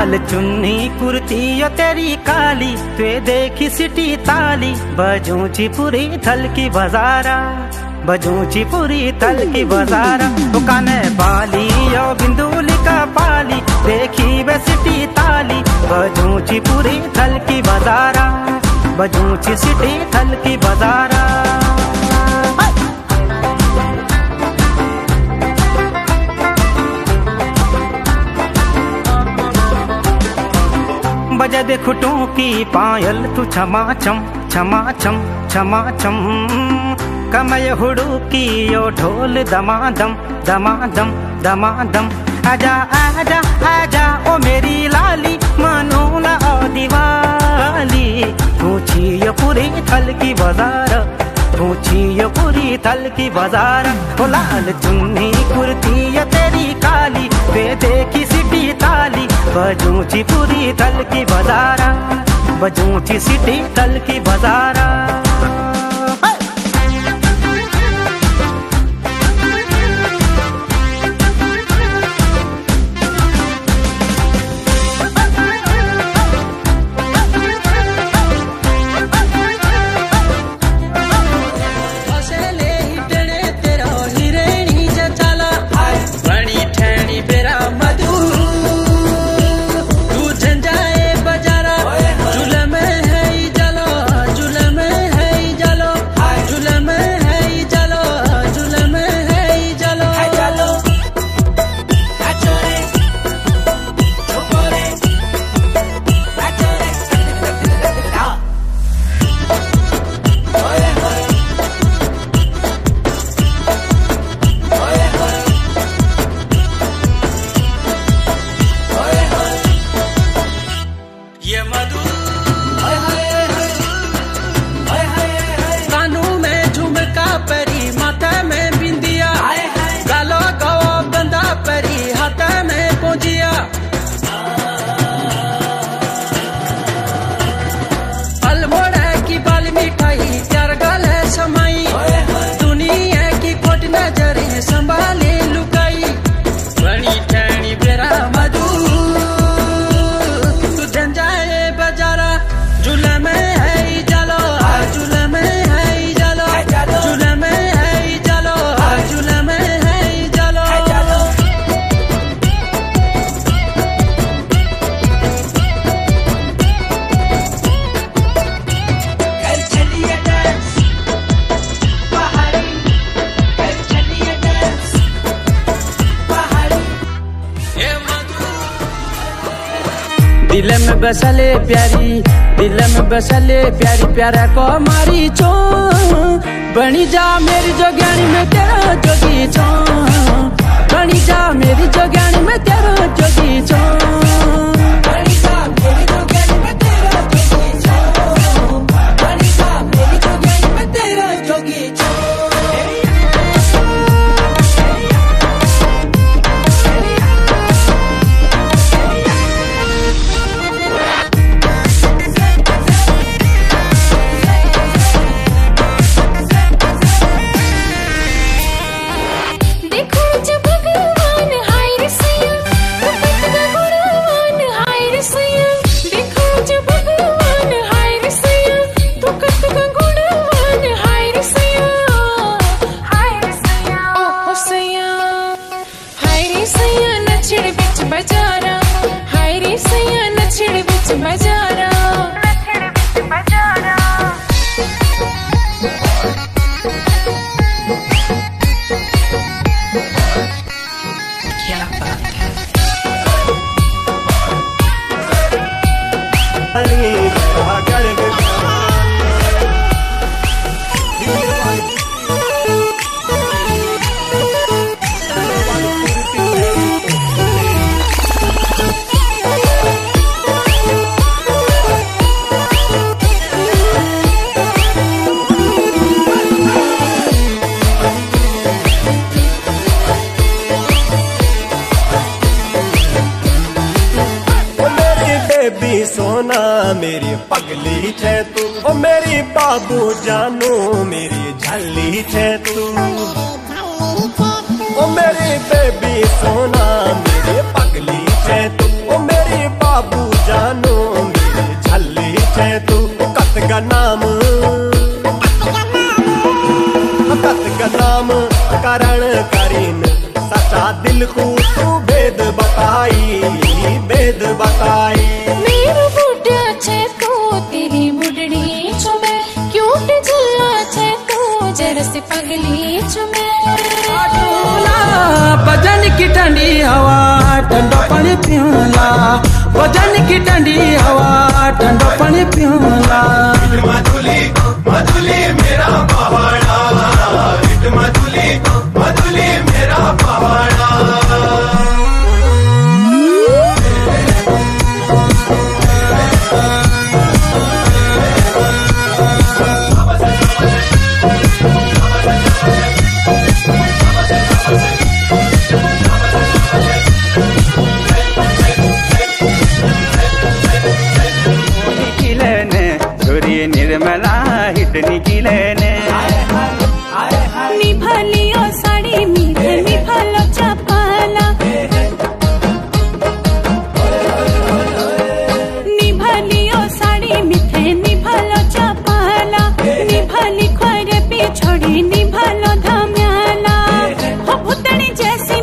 लाल चुन्नी कुर्ती यो तेरी काली, तुए देखी सिटी ताली, बजूची पूरी थल की बजारा, बजूची पूरी थल की बजारा। दुकाने बाली यो बिंदुली का पाली, देखी वे सिटी ताली, बजूची पूरी थल की बजारा, बजूची सिटी थल की बजारा। बजा दे खुटों की पायल तू छमा छम छमा छम छमा छम, कमय हुडू की यो ढोल दमादम दमादम दमादम। आजा आजा आजा ओ मेरी लाली, मनोला ओ दिवाली, पूछी यो पूरी थल की बाजार, पूछी यो पूरी थल की बाजार। ओ लाल चुन्नी कुर्ती यो तेरी काली, वे देखी सिटी ताली, बजूची पूरी थल की बाजारा, बजूची सिटी थल की बाजारा। दिल में बसले प्यारी, दिल में बसले प्यारी, प्यारा को मारी छो, बनी जा मेरी जोगियानी में तेरा जोगी छो, बनी जा मेरी जोगियानी में तेरा जोगी छो, बनी जा मेरी जोगियानी में तेरा जोगी छो, बनी जा मेरी जोगियानी में तेरा जोगी छो। सोना मेरी पगली छे तू, ओ मेरी बाबू जानू मेरी झल्ली छे तू, ओ मेरी बेबी सोना मेरी पगली छे तू, ओ मेरी बाबू जानो मेरी झल्ली छे तू कत का नाम करण करीन सच्चा दिल को तू भेद बताई मेरू बुढ़ा छे तू तेरी बुढ़ड़ी चुमे क्यूट झल्ला छे तू जरा से पगली चुमे भजन की ठंडी हवा ठंडो पानी पियोला भजन की ठंडी हवा ठंडो पानी पियोला मधुली मधुली मेरा पहाड़ा मधुली मेरा पहाड़ा निर्मला हिटनी किलेने निभालियो साड़ी मीठे निभालो चपाला निभालियो साड़ी मीठे निभालो चपाला निभाली ख्वारे पिछोड़ी निभालो धम्याला हो भूतनी जैसी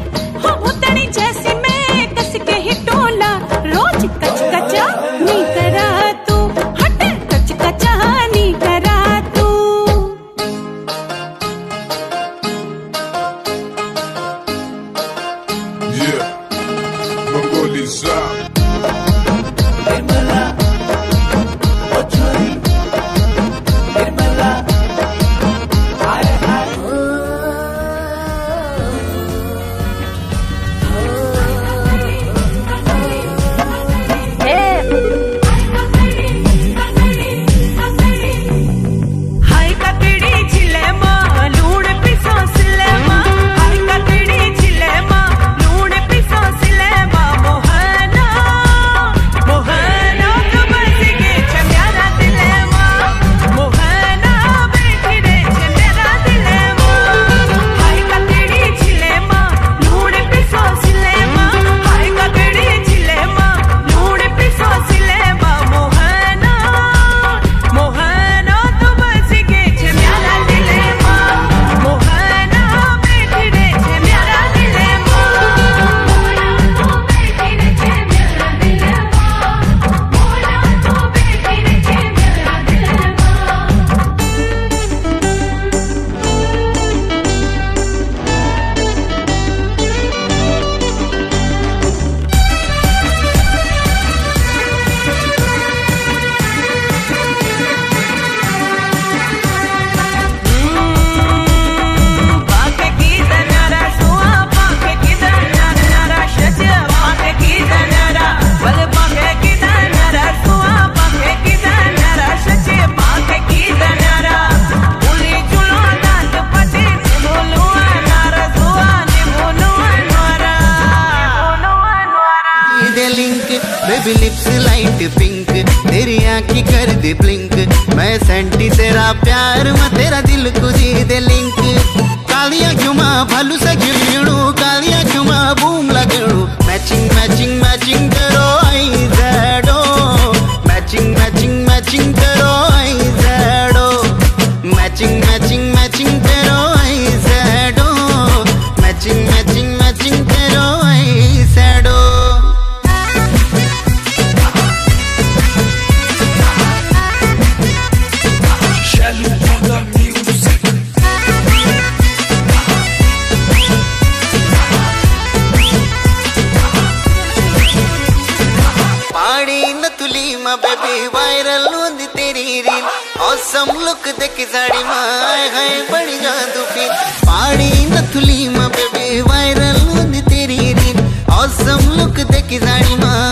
मैं कस के ही टोला रोज कच कचा नहीं करा तू हट कच कचा नहीं करा तू बेबी लिप्स लाइट पिंक तेरी आँखी कर दे ब्लिंक मैं सेंटी तेरा प्यार में तेरा दिल को दे दे लिंक कालिया क्यों माँ भालू से गिरणू कालिया क्यों माँ बूम लगणू मैचिंग मैचिंग मैचिंग करो आई ज़ैडो मैचिंग मैचिंग मैचिंग करो आई ज़ैडो मैचिंग मैचिंग मैचिंग करो आई ज़ैडो मैचिंग मैचिंग मैचिंग करो आई ज़ैडो बेबी वायरल होंदी तेरी रील ऑसम लुक देखी साड़ी माय है बड़ी जादू फील पहाड़ी नथुली माँ बेबी वायरल होंदी तेरी रील ऑसम लुक देखी साड़ी माँ